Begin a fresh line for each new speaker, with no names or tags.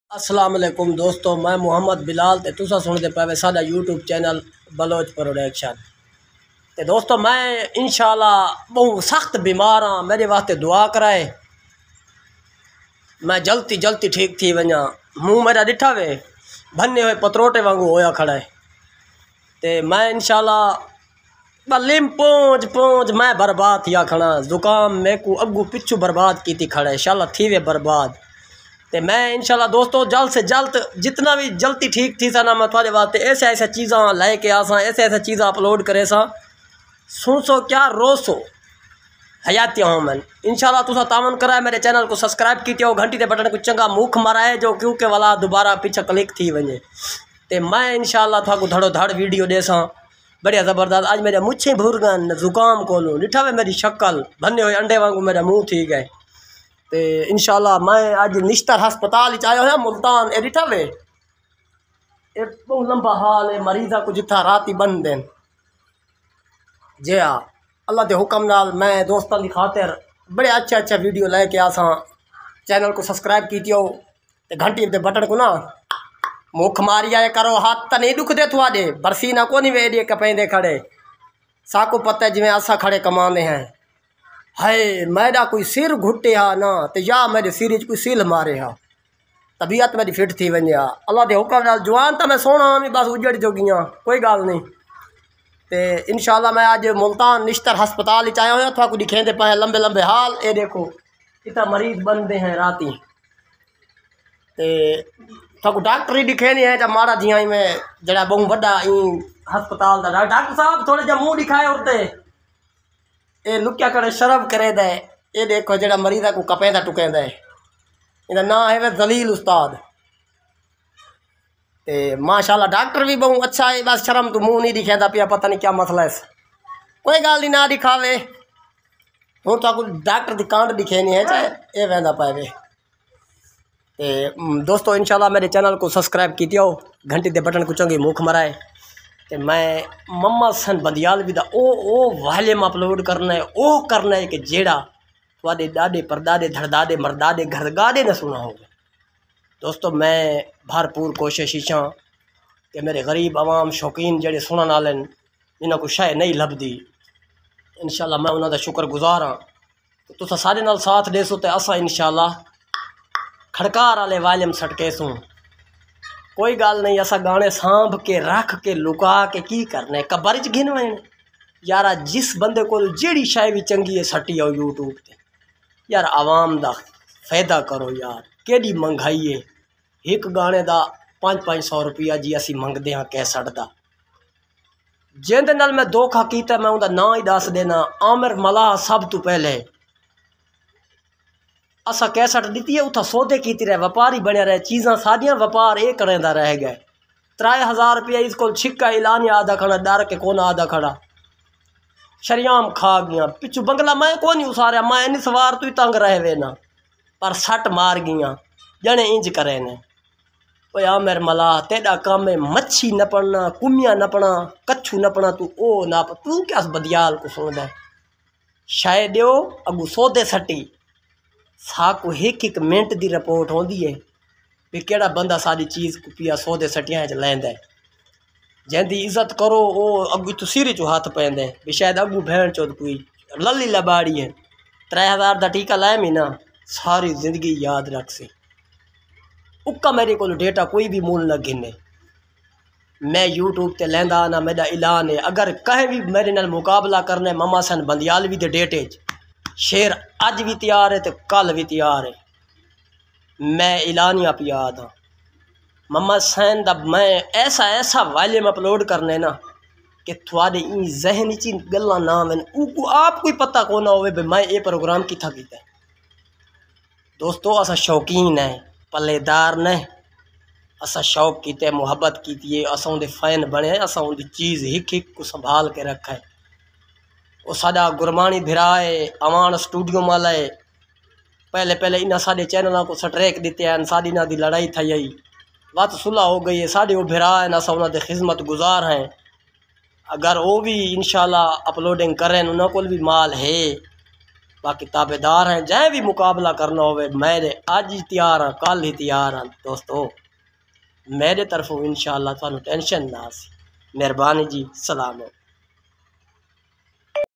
अस्सलाम वालेकुम दोस्तों, मैं मोहम्मद बिलाल ते तुसा सुनते पे साडा यूट्यूब चैनल बलोच प्रोडक्शन। ते दोस्तों मैं इंशाल्लाह बहुत सख्त बीमार हाँ, मेरे वास्ते दुआ कराए मैं जल्दी जल्दी ठीक थी वजा। मुँह मेरा डिठा वे भन्ने हुए पतरोटे वांगू होया खड़ा है। ते मैं इंशाल्लाह बलिम पहुँच पहुँच मैं बर्बाद थिया खड़ा। जुकाम मेरे को अगू पिछू बर्बाद की थी खड़ा, इंशाल्लाह थी वे बर्बाद। तो मैं इंशाल्लाह दोस्तों जल्द से जल्द जितना भी जल्दी ठीक थी सा ना मैं थोड़े वास्ते ऐसे ऐसे चीज़ा लैके आसा, ऐसे ऐसे चीज़ा अपलोड करे सा सुन सो क्या रोज सो हयाती हूँ मैं। इंशाल्लाह तुसा तावन कराए मेरे चैनल को सब्सक्राइब की हो, घंटी के बटन को चंगा मुख मराए जो क्योंकि वाला दोबारा पीछे क्लिक थी वजे। तो मैं इंशाल्लाह थाको धड़ो धड़ वीडियो देसा बढ़िया ज़बरदस्त। आज मेरे मुच्छे भुरगन जुकाम कोलू डिठा वे मेरी शक्ल भन्ने हुए अंडे वांगू मेरा मुँह थी गए। तो इंशाल्लाह मैं आज निश्तर हस्पताल आया हुआ मुल्तान ए डिठा वे ए बहुत लंबा हाल है मरीज़ा को जिथा रात ही बंद दें जे हाँ अल्लाह के हुक्म नाल मैं दोस्तों की खातिर बड़े अच्छा वीडियो लेके आसा। चैनल को सब्सक्राइब की हो तो घंटी के बटन को ना मुख मारी आए करो, हाथ तो नहीं दुख दे थोड़े बरसी ना को नहीं वे कपेंदे खड़े साको पता है जिमें असा खड़े कमाने हैं। हाय मेरा कोई सिर घुटे हा ना तो या मेरे सिर कोई सिल मारे हा, तबीयत मेरी फिट थी वजे हा। अल्लाह के हुक्म नाल जवान तो मैं सोना भी बस उजड़ जोगियाँ कोई गल नहीं। तो इंशाल्लाह मैं आज मुल्तान निश्तर हस्पताल आया हुआ था को दिखेंदे पे लंबे लंबे हाल ये देखो इतना मरीज बनते हैं राती। तो डॉक्टर ही दिखे नहीं है जब माड़ा जिया में जरा बहुत बड़ा हस्पताल का डॉक्टर साहब थोड़े जब मुँह दिखाए उठते ये लुकिया करे शर्म करे दे। ये देखो जरा मरीज़ा को कपेंदा टुकेंदा है, इनका ना है वे जलील उस्ताद। ते माशाल्लाह डॉक्टर भी बहुत अच्छा है, बस शर्म तो मुँह नहीं दिखाता पिया, पता नहीं क्या मसला है। कोई गल नहीं ना दिखावे हूँ तो डॉक्टर की कांड दिखे नहीं है चाहे ये वहदा पाए। तो दोस्तों इंशाल्लाह मेरे चैनल को सब्सक्राइब की हो, घंटी के बटन को चंगी मुख मराए। तो मैं मम्मा सन बंदियाल भी ओ वाल्यूम अपलोड करना है ओ करना है कि जेड़ा थोड़े दादे परदादे धड़दादे मरदादे घरगादे न सुना होगा। दोस्तों मैं भरपूर कोशिश इच्छा कि मेरे गरीब आवाम शौकीन जड़े सुनने वाले इन्हों को शायद नहीं लभदी, इंशाल्लाह मैं उन्होंने शुक्रगुजार हाँ। तो तुसा सारे नाल साथ दे सो तो असा इंशाल्लाह खड़कार वाले वाल्यूम सटके सूँ कोई गल नहीं। असा गाने सांभ के रख के लुका के की करने कबर च गिन वने यार। जिस बंदे को जेड़ी शाय भी चंगी है सटी आओ यूट्यूब ते यार आवाम दा फायदा करो यार। केड़ी महंगाई है एक गाने दा 500 रुपया जी असी मंगते हाँ कैसट दा। जिंदे नाल मैं धोखा कीता मैं उनका ना ही दस देना आमिर मलाह सब तो पहले असा कैसट दी है उथा सौदे की रहे व्यापारी बने रहे चीज़ा सारिया व्यापार ये करेंदा रह गए। 3000 रुपया इसको छिक्का इलानिया आधा खड़ा डर के कोना आधा खड़ा शरियाम खा गया पिछू बंगला मैं कौन उसारिया मैं इन सवार तू तंग रह वे ना पर सट मार गया जने इंज करे ने। ओ या मेरे मला तेरा काम है मच्छी नपना कुमिया नपना कच्छू नपना तू ओ नाप तू क्या बदियाल को सुन दे शायद दो अगू सौदे सटी साकू एक मिनट की रिपोर्ट होंदी है भी केड़ा बंदा सारी चीज़ को पिया सौदे सटिया लैंदा है। जैंदी इज्जत करो वो अगू तो सिर चो हाथ पैंदे भी शायद अगू भैन चो कोई लली लबाड़ी है 3000 का टीका लाए मी ना सारी जिंदगी याद रख से उक्का मेरे को डेटा कोई भी मूल न गिने। मैं यूट्यूब ते लैंदा ना मेरा ऐलान है अगर कहीं भी मेरे नाल मुकाबला करने ममा सन बंदियालवी दे डेटे शेर अज भी तैयार है तो कल भी तैयार है। मैं ऐलानिया पिया था मम्मा सैन दा मैं ऐसा वॉल्यूम अपलोड करने ना कि थोड़े जहन च गल्लां ना आवन उनको आप कोई पता को ना हो मैं ये प्रोग्राम किथा कीता। दोस्तों असा शौकीन है पल्लेदार ने असा शौक किते मुहब्बत की असा उनके फैन बने असा उनकी चीज़ एक को संभाल के रखा है। वो साडा गुरमानी भिरा है अवान स्टूडियो माला है पहले इन्हें साढ़े चैनलों को सट्रैक दिते हैं साड़ी ना दी लड़ाई थी आई बात सुलह हो गई है साढ़े वो भिरा है ना उन्होंने खिदमत गुजार हैं। अगर वो भी इंशाल्लाह अपलोडिंग करें उन्होंने को भी माल है बाकी ताबेदार हैं, जै भी मुकाबला करना होवे मेरे अज ही तैयार हाँ, कल ही तैयार हाँ दोस्तों। मेरे तरफों इंशाअल्लाह तुहानू टेंशन ना सी। मेहरबानी जी, सलाम।